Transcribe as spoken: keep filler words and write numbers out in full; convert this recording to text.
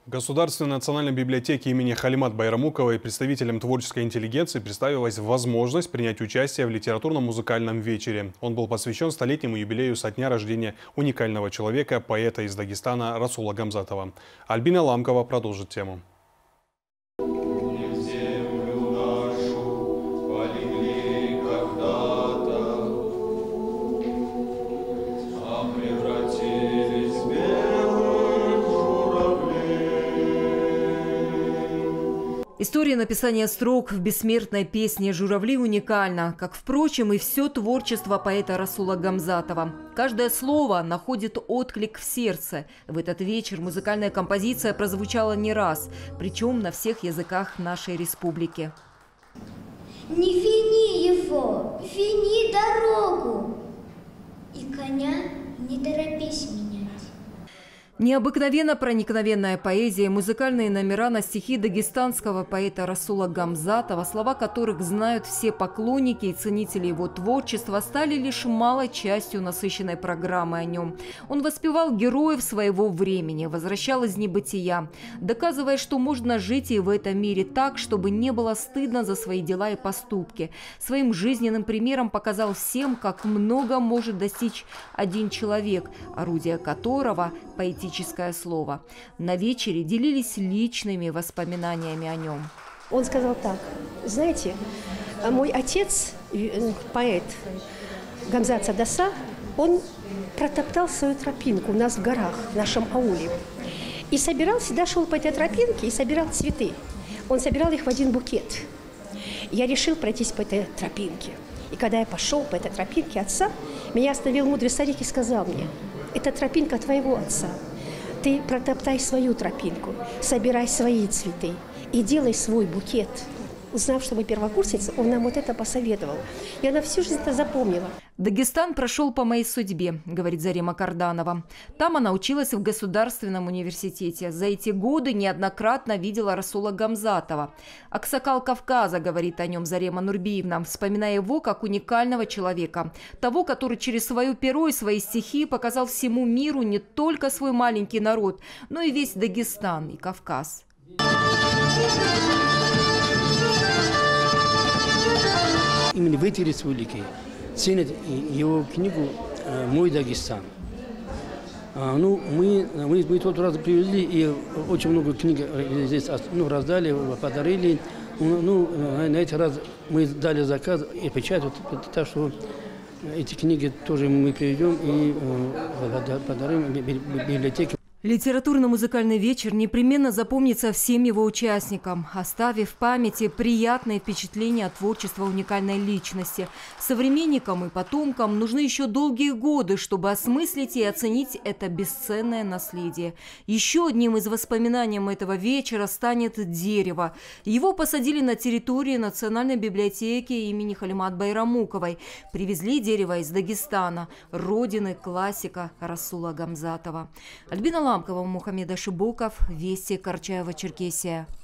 В Государственной национальной библиотеке имени Халимат Байрамуковой представителям творческой интеллигенции представилась возможность принять участие в литературно-музыкальном вечере. Он был посвящен столетнему юбилею со дня рождения уникального человека, поэта из Дагестана Расула Гамзатова. Альбина Ламкова продолжит тему. История написания строк в бессмертной песне «Журавли» уникальна, как, впрочем, и все творчество поэта Расула Гамзатова. Каждое слово находит отклик в сердце. В этот вечер музыкальная композиция прозвучала не раз, причем на всех языках нашей республики. Не фини его, фини дорогу, и коня не торопись менять. Необыкновенно проникновенная поэзия, музыкальные номера на стихи дагестанского поэта Расула Гамзатова, слова которых знают все поклонники и ценители его творчества, стали лишь малой частью насыщенной программы о нем. Он воспевал героев своего времени, возвращал из небытия, доказывая, что можно жить и в этом мире так, чтобы не было стыдно за свои дела и поступки. Своим жизненным примером показал всем, как много может достичь один человек, орудие которого – поэтическое слово. На вечере делились личными воспоминаниями о нем. Он сказал так: знаете, мой отец, поэт Гамзат Садаса, он протоптал свою тропинку у нас в горах, в нашем ауле. И собирал, всегда шел по этой тропинке и собирал цветы. Он собирал их в один букет. Я решил пройтись по этой тропинке. И когда я пошел по этой тропинке отца, меня остановил мудрый старик и сказал мне: это тропинка твоего отца. Ты протоптай свою тропинку, собирай свои цветы и делай свой букет. Узнав, что мы первокурсницы, он нам вот это посоветовал. И она всю жизнь это запомнила. «Дагестан прошел по моей судьбе», – говорит Зарема Карданова. Там она училась в Государственном университете. За эти годы неоднократно видела Расула Гамзатова. «Аксакал Кавказа», – говорит о нем Зарема Нурбиевна, вспоминая его как уникального человека. Того, который через свое перо и свои стихи показал всему миру не только свой маленький народ, но и весь Дагестан и Кавказ. Именно в этой республике ценят его книгу «Мой Дагестан». А, ну, мы, мы, мы тот раз привезли и очень много книг здесь ну, раздали, подарили. Ну, на этот раз мы дали заказ и печать, вот, так что эти книги тоже мы приведем и подарим библиотеке. Литературно-музыкальный вечер непременно запомнится всем его участникам, оставив в памяти приятные впечатления от творчества уникальной личности. Современникам и потомкам нужны еще долгие годы, чтобы осмыслить и оценить это бесценное наследие. Еще одним из воспоминаний этого вечера станет дерево. Его посадили на территории Национальной библиотеки имени Халимат Байрамуковой. Привезли дерево из Дагестана, родины классика Расула Гамзатова. Альбина Ламкова, Мухаммед Ашибоков, Вести, Карачаево-Черкесия.